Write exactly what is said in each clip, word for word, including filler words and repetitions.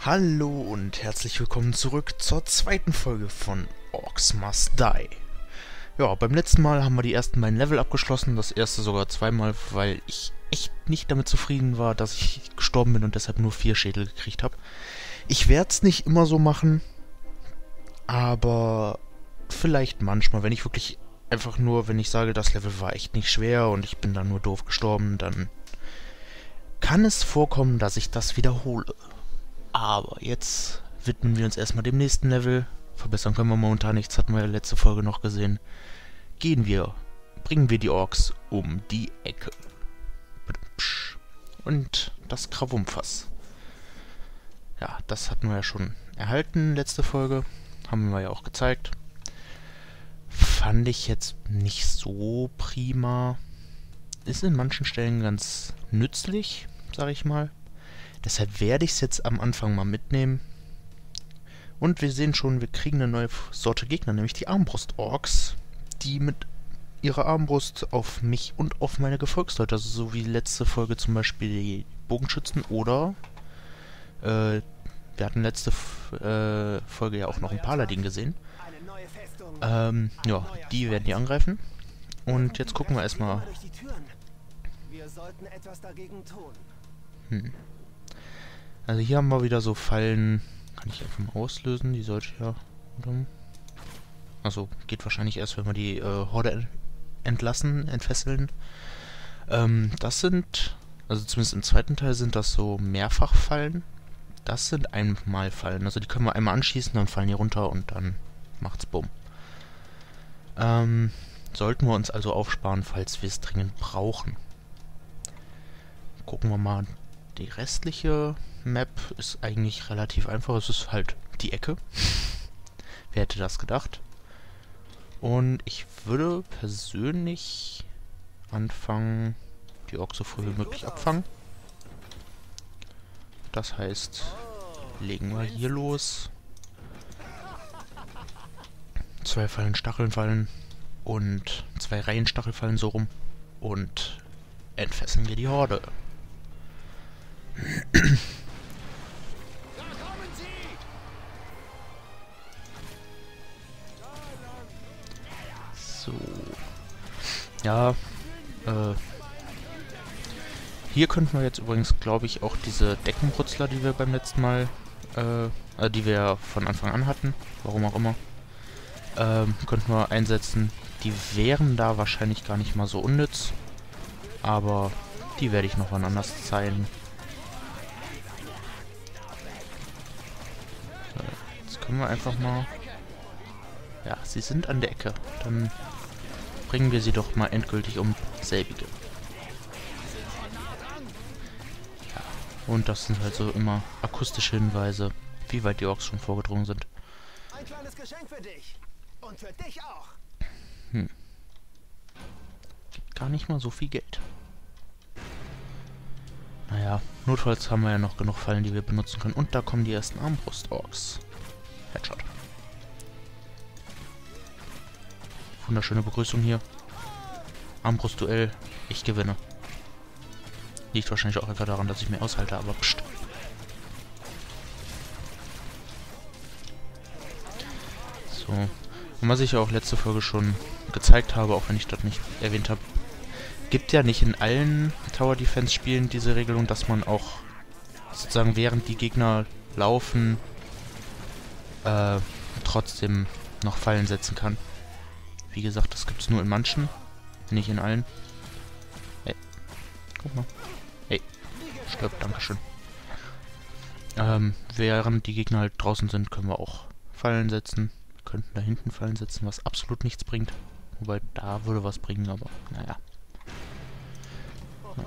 Hallo und herzlich willkommen zurück zur zweiten Folge von Orcs Must Die. Ja, beim letzten Mal haben wir die ersten beiden Level abgeschlossen, das erste sogar zweimal, weil ich echt nicht damit zufrieden war, dass ich gestorben bin und deshalb nur vier Schädel gekriegt habe. Ich werde es nicht immer so machen, aber vielleicht manchmal, wenn ich wirklich einfach nur, wenn ich sage, das Level war echt nicht schwer und ich bin dann nur doof gestorben, dann kann es vorkommen, dass ich das wiederhole. Aber jetzt widmen wir uns erstmal dem nächsten Level. Verbessern können wir momentan nichts, hatten wir ja letzte Folge noch gesehen. Gehen wir, bringen wir die Orks um die Ecke. Und das Krawumpfass. Ja, das hatten wir ja schon erhalten, letzte Folge. Haben wir ja auch gezeigt. Fand ich jetzt nicht so prima. Ist in manchen Stellen ganz nützlich, sag ich mal. Deshalb werde ich es jetzt am Anfang mal mitnehmen. Und wir sehen schon, wir kriegen eine neue Sorte Gegner, nämlich die Armbrust-Orks, die mit ihrer Armbrust auf mich und auf meine Gefolgsleute, also so wie letzte Folge zum Beispiel die Bogenschützen oder äh, wir hatten letzte äh, Folge ja auch noch einen Paladin gesehen. Ähm, ja, die werden die angreifen. Und jetzt gucken wir erstmal. Wir sollten etwas dagegen tun. Hm. Also hier haben wir wieder so Fallen. Kann ich einfach mal auslösen? Die sollte ja... Also geht wahrscheinlich erst, wenn wir die äh, Horde entlassen, entfesseln. Ähm, das sind... Also zumindest im zweiten Teil sind das so Mehrfachfallen. Das sind Einmalfallen. Also die können wir einmal anschießen, dann fallen die runter und dann macht's Bumm. Ähm, sollten wir uns also aufsparen, falls wir es dringend brauchen. Gucken wir mal. Die restliche Map ist eigentlich relativ einfach. Es ist halt die Ecke. Wer hätte das gedacht? Und ich würde persönlich anfangen, die Orks so früh wie möglich abfangen. Das heißt, legen wir hier los. Zwei Fallen Stachelfallen und zwei Reihen Stachelfallen so rum. Und entfesseln wir die Horde. So. Ja, äh. Hier könnten wir jetzt übrigens, glaube ich, auch diese Deckenbrutzler, die wir beim letzten Mal, äh, äh, die wir von Anfang an hatten, warum auch immer, ähm, könnten wir einsetzen. Die wären da wahrscheinlich gar nicht mal so unnütz, aber die werde ich noch wann anders zeigen. Können wir einfach mal... Ja, sie sind an der Ecke. Dann bringen wir sie doch mal endgültig um selbige. Ja, und das sind halt so immer akustische Hinweise, wie weit die Orks schon vorgedrungen sind. Ein kleines Geschenk für dich. Und für dich auch. Hm. Gibt gar nicht mal so viel Geld. Naja, notfalls haben wir ja noch genug Fallen, die wir benutzen können. Und da kommen die ersten Armbrust-Orks. Headshot. Wunderschöne Begrüßung hier. Armbrustduell. Ich gewinne. Liegt wahrscheinlich auch einfach daran, dass ich mir aushalte, aber pst. So. Und was ich ja auch letzte Folge schon gezeigt habe, auch wenn ich das nicht erwähnt habe, gibt ja nicht in allen Tower Defense Spielen diese Regelung, dass man auch sozusagen während die Gegner laufen Äh, trotzdem noch Fallen setzen kann. Wie gesagt, das gibt es nur in manchen, nicht in allen. Hey, guck mal. Hey, stirbt, dankeschön. Ähm, während die Gegner halt draußen sind, können wir auch Fallen setzen. Wir könnten da hinten Fallen setzen, was absolut nichts bringt. Wobei, da würde was bringen, aber naja. Ja.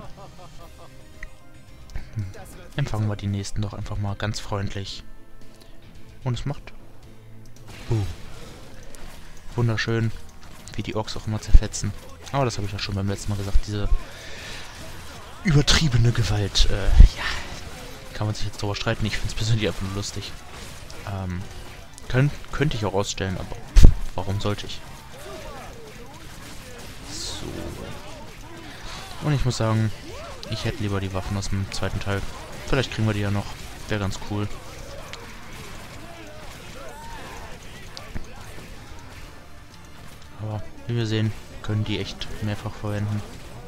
Hm. Empfangen wir die nächsten doch einfach mal ganz freundlich. Und es macht... Uh. Wunderschön, wie die Orks auch immer zerfetzen. Aber das habe ich ja schon beim letzten Mal gesagt. Diese übertriebene Gewalt, äh, ja, kann man sich jetzt drüber streiten. Ich finde es persönlich einfach nur lustig. Ähm, könnt, könnte ich auch ausstellen, aber pff, warum sollte ich? So. Und ich muss sagen, ich hätte lieber die Waffen aus dem zweiten Teil. Vielleicht kriegen wir die ja noch. Wäre ganz cool. Wie wir sehen, können die echt mehrfach verwenden.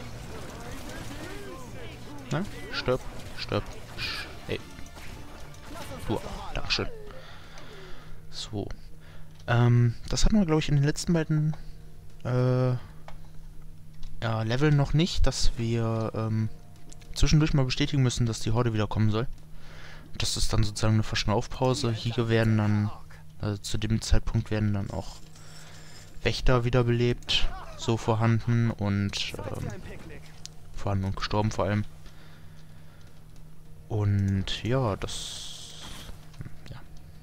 Na, stirb, stirb, sch ey. Du auch, Dankeschön. So. Ähm, das hatten wir, glaube ich, in den letzten beiden äh, ja, Leveln noch nicht, dass wir ähm, zwischendurch mal bestätigen müssen, dass die Horde wieder kommen soll. Das ist dann sozusagen eine Verschnaufpause. Hier werden dann, also zu dem Zeitpunkt werden dann auch Wächter wiederbelebt, so vorhanden und ähm, vorhanden und gestorben vor allem. Und ja, das ja,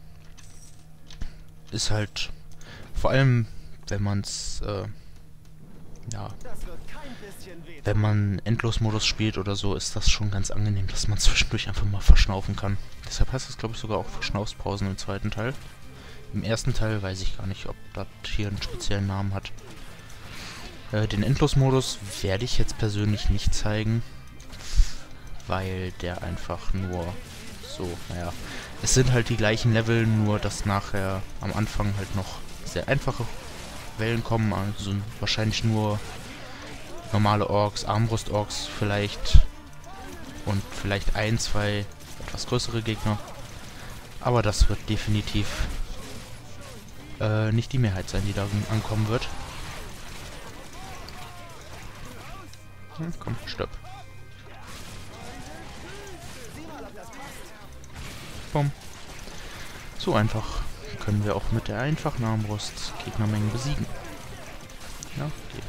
ist halt vor allem, wenn man es äh, ja, wenn man Endlosmodus spielt oder so, ist das schon ganz angenehm, dass man zwischendurch einfach mal verschnaufen kann. Deshalb heißt das, glaube ich, sogar auch Verschnaufspausen im zweiten Teil. Im ersten Teil weiß ich gar nicht, ob das hier einen speziellen Namen hat. Äh, den Endlosmodus werde ich jetzt persönlich nicht zeigen, weil der einfach nur so, naja, es sind halt die gleichen Level, nur dass nachher am Anfang halt noch sehr einfache Wellen kommen, also wahrscheinlich nur normale Orks, Armbrust-Orks vielleicht und vielleicht ein, zwei etwas größere Gegner. Aber das wird definitiv äh, nicht die Mehrheit sein, die da ankommen wird. Hm, komm, stirb. Bumm. So einfach können wir auch mit der einfachen Armbrust Gegnermengen besiegen. Ja, okay.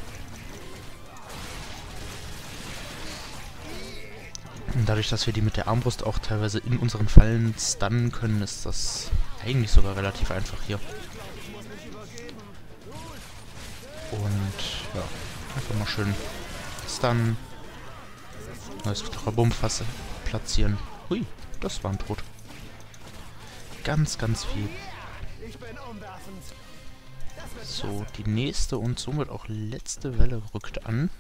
Und dadurch, dass wir die mit der Armbrust auch teilweise in unseren Fallen stunnen können, ist das eigentlich sogar relativ einfach hier. Und ja, einfach mal schön stunnen. Neues Trabumfasse platzieren. Hui, das war ein Tod. Ganz, ganz viel. So, die nächste und somit auch letzte Welle rückt an.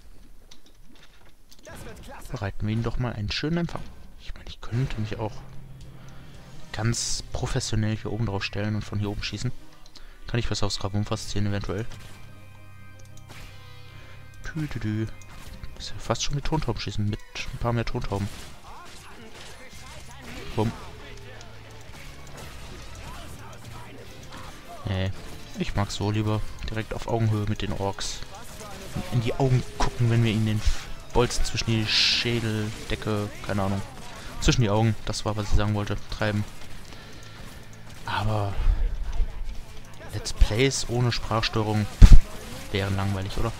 Bereiten wir ihnen doch mal einen schönen Empfang. Ich meine, ich könnte mich auch ganz professionell hier oben drauf stellen und von hier oben schießen. Kann ich was aufs Trabumfass ziehen eventuell. Tütüdü. Ist ja fast schon wie Tontauben schießen mit ein paar mehr Tontauben. Bumm. Nee, ich mag so lieber direkt auf Augenhöhe mit den Orks. In die Augen gucken, wenn wir ihnen den Bolzen zwischen die Schädeldecke, keine Ahnung, zwischen die Augen, das war, was ich sagen wollte, treiben. Aber Let's Plays ohne Sprachstörung pff, wären langweilig, oder?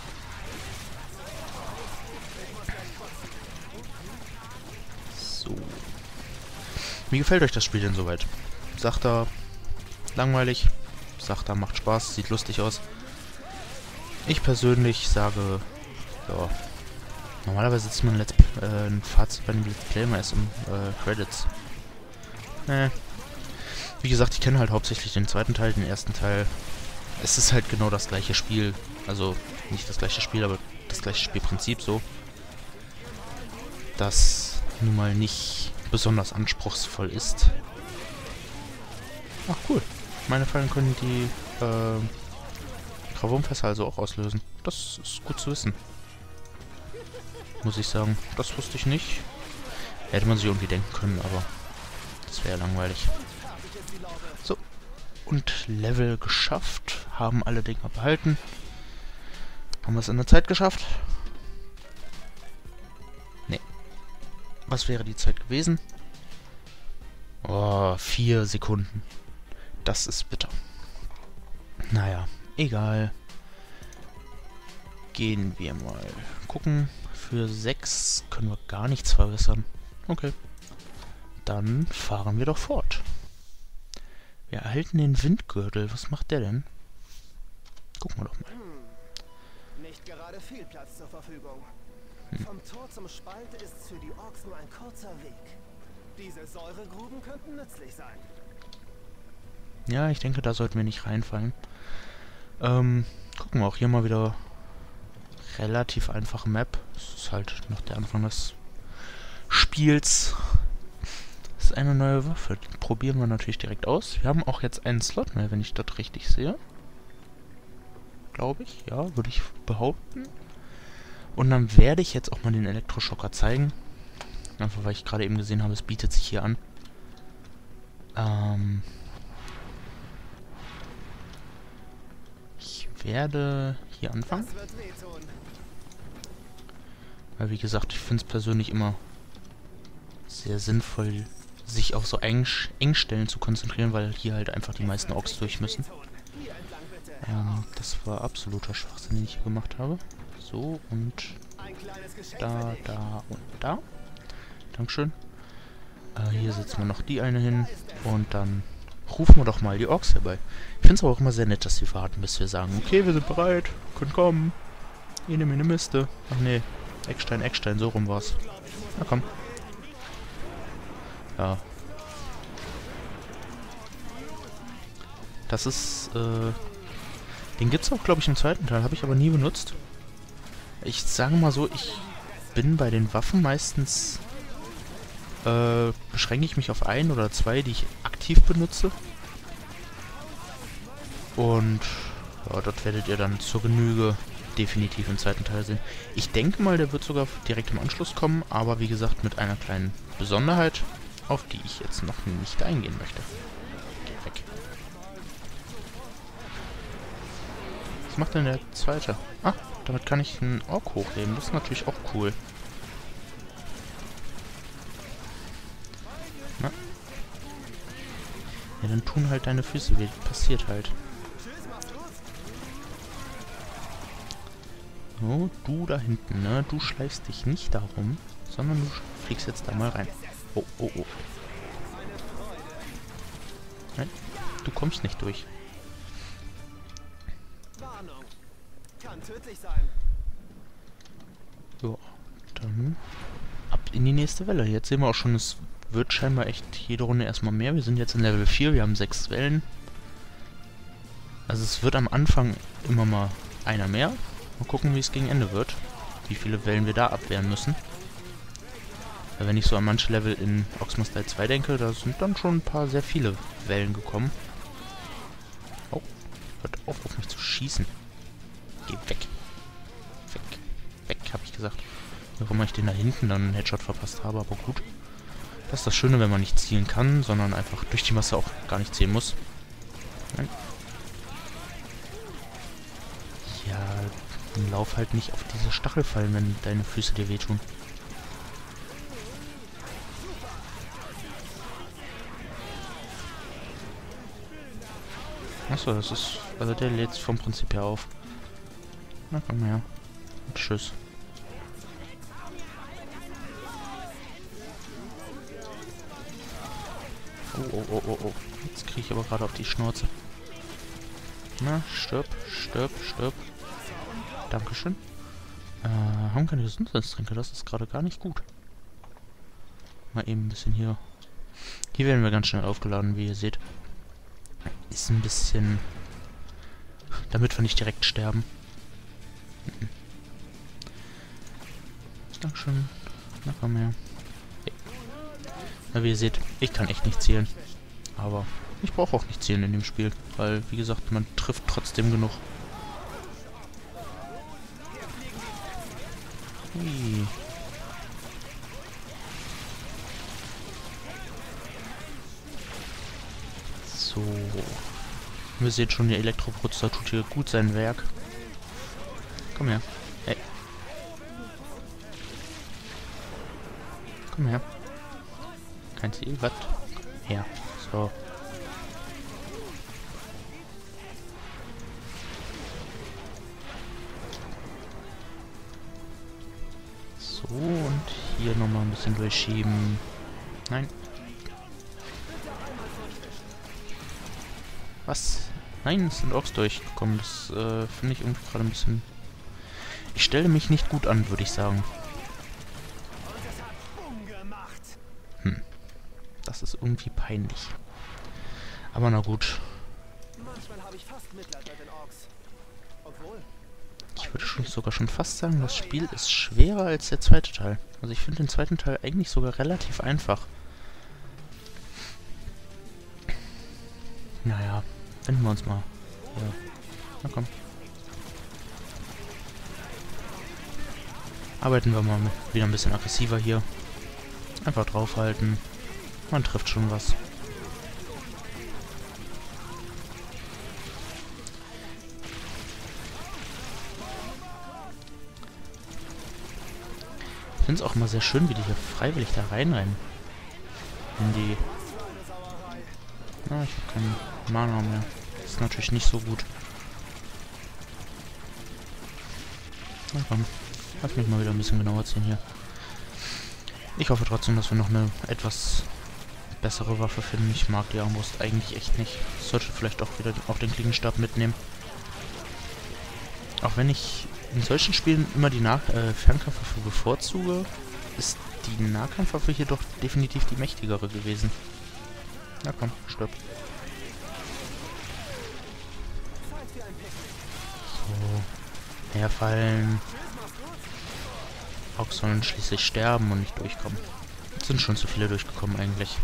So. Wie gefällt euch das Spiel denn soweit? Sagt er, langweilig? Sagt er, macht Spaß, sieht lustig aus. Ich persönlich sage, ja, normalerweise sitzt man Let's, äh, ein Fazit bei dem Let's Play mal erst im äh, Credits. Äh, wie gesagt, ich kenne halt hauptsächlich den zweiten Teil, den ersten Teil. Es ist halt genau das gleiche Spiel. Also, nicht das gleiche Spiel, aber das gleiche Spielprinzip so. Das nun mal nicht besonders anspruchsvoll ist. Ach cool. Meine Fallen können die äh, Gravumfässer also auch auslösen. Das ist gut zu wissen. Muss ich sagen. Das wusste ich nicht. Hätte man sich irgendwie denken können, aber das wäre ja langweilig. So. Und Level geschafft. Haben alle Dinger behalten. Haben wir es in der Zeit geschafft? Nee. Was wäre die Zeit gewesen? Oh, vier Sekunden. Das ist bitter. Naja, egal. Gehen wir mal gucken. Für sechs können wir gar nichts verbessern. Okay. Dann fahren wir doch fort. Wir erhalten den Windgürtel. Was macht der denn? Gucken wir doch mal. Hm. Nicht gerade viel Platz zur Verfügung. Hm. Vom Tor zum Spalt ist für die Orks nur ein kurzer Weg. Diese Säuregruben könnten nützlich sein. Ja, ich denke, da sollten wir nicht reinfallen. Ähm, gucken wir auch hier mal wieder. Relativ einfache Map. Das ist halt noch der Anfang des Spiels. Das ist eine neue Waffe. Die probieren wir natürlich direkt aus. Wir haben auch jetzt einen Slot mehr, wenn ich das richtig sehe. glaube ich. Ja, würde ich behaupten. Und dann werde ich jetzt auch mal den Elektroschocker zeigen. Einfach weil ich gerade eben gesehen habe, es bietet sich hier an. Ähm ich werde hier anfangen. Weil wie gesagt, ich finde es persönlich immer sehr sinnvoll, sich auf so Eng Engstellen zu konzentrieren, weil hier halt einfach die meisten Orks durch müssen. Ähm, das war absoluter Schwachsinn, den ich hier gemacht habe. So, und da, da und da. Dankeschön. Äh, hier setzen wir noch die eine hin. Und dann rufen wir doch mal die Orks herbei. Ich finde es aber auch immer sehr nett, dass sie warten, bis wir sagen, okay, wir sind bereit, können kommen. Ene, mene, miste. Ach nee, Eckstein, Eckstein, so rum war's. Na komm. Ja. Das ist, äh... den gibt's auch, glaube ich, im zweiten Teil. Habe ich aber nie benutzt. Ich sage mal so, ich bin bei den Waffen meistens... Äh, beschränke ich mich auf ein oder zwei, die ich aktiv benutze. Und... ja, dort werdet ihr dann zur Genüge definitiv im zweiten Teil sehen. Ich denke mal, der wird sogar direkt im Anschluss kommen, aber wie gesagt, mit einer kleinen Besonderheit, auf die ich jetzt noch nicht eingehen möchte. Geh weg. Was macht denn der zweite? Ah, damit kann ich einen Ork hochheben. Das ist natürlich auch cool. Na? Ja, dann tun halt deine Füße weh. Passiert halt. So, du da hinten, ne? Du schleifst dich nicht darum, sondern du fliegst jetzt da mal rein. Oh, oh, oh. Nein, du kommst nicht durch. So, dann ab in die nächste Welle. Jetzt sehen wir auch schon, es wird scheinbar echt jede Runde erstmal mehr. Wir sind jetzt in Level vier, wir haben sechs Wellen. Also es wird am Anfang immer mal einer mehr. Mal gucken, wie es gegen Ende wird. Wie viele Wellen wir da abwehren müssen. Weil wenn ich so an manche Level in Orcs Style zwei denke, da sind dann schon ein paar sehr viele Wellen gekommen. Oh, hört auf, auf mich zu schießen. Geh weg. Weg. Weg, habe ich gesagt. Warum ich den da hinten dann einen Headshot verpasst habe, aber gut. Das ist das Schöne, wenn man nicht zielen kann, sondern einfach durch die Masse auch gar nicht zielen muss. Nein. Ja, dann lauf halt nicht auf diese Stachelfallen, wenn deine Füße dir wehtun. Achso, das ist... also der lädt sich vom Prinzip her auf. Na komm her. Und tschüss. Oh, oh, oh, oh, oh. Jetzt kriege ich aber gerade auf die Schnauze. Na, stirb, stirb, stirb. Dankeschön. Äh, haben keine Gesundheitstränke, das ist gerade gar nicht gut. Mal eben ein bisschen hier. Hier werden wir ganz schnell aufgeladen, wie ihr seht. Ist ein bisschen... damit wir nicht direkt sterben. Mhm. Dankeschön. Na komm her. Hey. Na, wie ihr seht, ich kann echt nicht zählen. Aber ich brauche auch nicht zählen in dem Spiel. Weil, wie gesagt, man trifft trotzdem genug. Hui. So. Wir sehen schon, der Elektrobrutzer tut hier gut sein Werk. Komm her. Hey. Komm her. Kein Ziel, was? Her. So. So, und hier nochmal ein bisschen durchschieben. Nein. Was? Nein, es sind Orks durchgekommen. Das äh, finde ich irgendwie gerade ein bisschen... Ich stelle mich nicht gut an, würde ich sagen. Hm. Das ist irgendwie peinlich. Aber na gut. Ich würde schon, sogar schon fast sagen, das Spiel ist schwerer als der zweite Teil. Also ich finde den zweiten Teil eigentlich sogar relativ einfach. Naja, wenden wir uns mal. Ja. Na komm. arbeiten wir mal wieder ein bisschen aggressiver hier. Einfach draufhalten. Man trifft schon was. Ich finde es auch immer sehr schön, wie die hier freiwillig da reinrennen. In die... Na, ich habe keinen Mana mehr. Das ist natürlich nicht so gut. Na komm, lass mich mal wieder ein bisschen genauer ziehen hier. Ich hoffe trotzdem, dass wir noch eine etwas bessere Waffe finden. Ich mag die Armbrust eigentlich echt nicht. Ich sollte vielleicht auch wieder auch den Klingenstab mitnehmen. Auch wenn ich in solchen Spielen immer die Nah äh, Fernkampfwaffe bevorzuge, ist die Nahkampfwaffe hier doch definitiv die mächtigere gewesen. Na komm, stirb. So. Herfallen. Orks sollen schließlich sterben und nicht durchkommen. Jetzt sind schon zu viele durchgekommen eigentlich.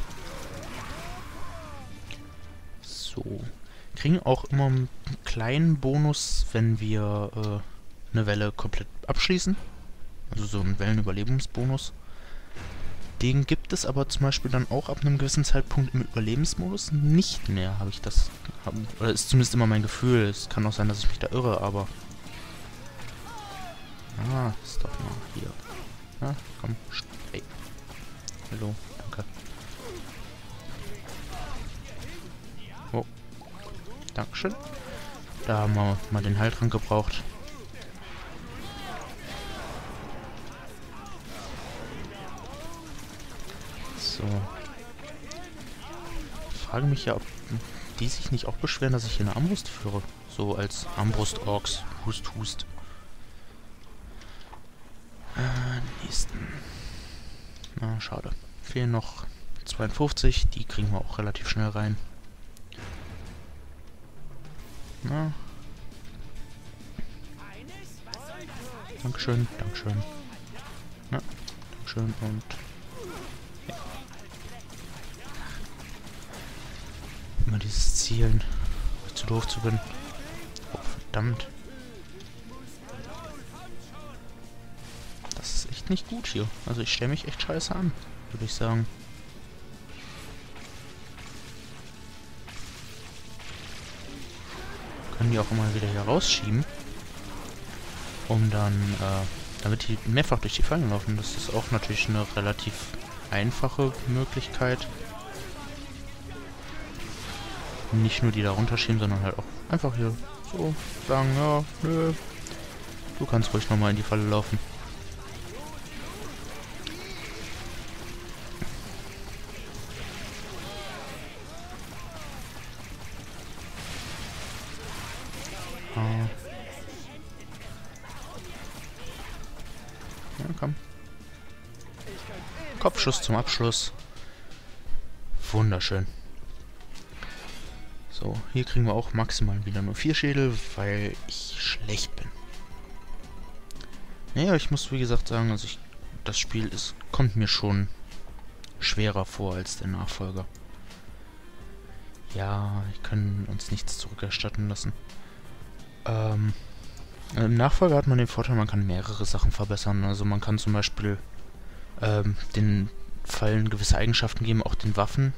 So. Kriegen auch immer einen kleinen Bonus, wenn wir äh, eine Welle komplett abschließen. Also so einen Wellenüberlebensbonus. Den gibt es aber zum Beispiel dann auch ab einem gewissen Zeitpunkt im Überlebensmodus nicht mehr, habe ich das... Hab, oder ist zumindest immer mein Gefühl. Es kann auch sein, dass ich mich da irre, aber... Ah, ist doch mal hier. Ja, komm. Hey. Hallo, danke. Oh. Dankeschön. Da haben wir mal den Heiltrank gebraucht. So. Ich frage mich ja, ob die sich nicht auch beschweren, dass ich hier eine Armbrust führe. So als Armbrust-Orks. Hust, hust. Äh, nächsten. Na, schade. Fehlen noch zweiundfünfzig. Die kriegen wir auch relativ schnell rein. Na. Dankeschön, Dankeschön. Na, Dankeschön und... Ja. Immer dieses Zielen. Weil ich zu doof zu bin. Oh, verdammt. Das ist echt nicht gut hier. Also ich stelle mich echt scheiße an, würde ich sagen. Können die auch immer wieder hier rausschieben, um dann, äh, damit die mehrfach durch die Fallen laufen. Das ist auch natürlich eine relativ einfache Möglichkeit. Nicht nur die da runterschieben, sondern halt auch einfach hier so sagen, ja, nö, du kannst ruhig nochmal in die Falle laufen. Ja, komm. Kopfschuss zum Abschluss. Wunderschön. So, hier kriegen wir auch maximal wieder nur vier Schädel, weil ich schlecht bin. Naja, ich muss wie gesagt sagen, also ich, das Spiel ist, kommt mir schon schwerer vor als der Nachfolger. Ja, wir können uns nichts zurückerstatten lassen. Ähm, im Nachfolger hat man den Vorteil, man kann mehrere Sachen verbessern. Also man kann zum Beispiel ähm, den Fallen gewisse Eigenschaften geben, auch den Waffen.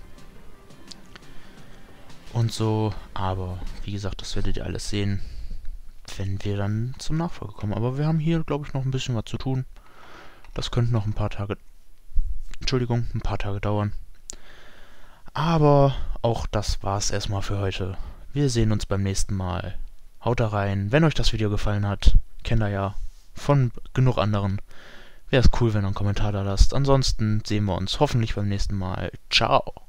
Und so, aber wie gesagt, das werdet ihr alles sehen, wenn wir dann zum Nachfolger kommen. Aber wir haben hier, glaube ich, noch ein bisschen was zu tun. Das könnte noch ein paar Tage, Entschuldigung, ein paar Tage dauern. Aber auch das war's erstmal für heute. Wir sehen uns beim nächsten Mal. Haut da rein. Wenn euch das Video gefallen hat, kennt ihr ja von genug anderen. Wäre es cool, wenn ihr einen Kommentar da lasst. Ansonsten sehen wir uns hoffentlich beim nächsten Mal. Ciao.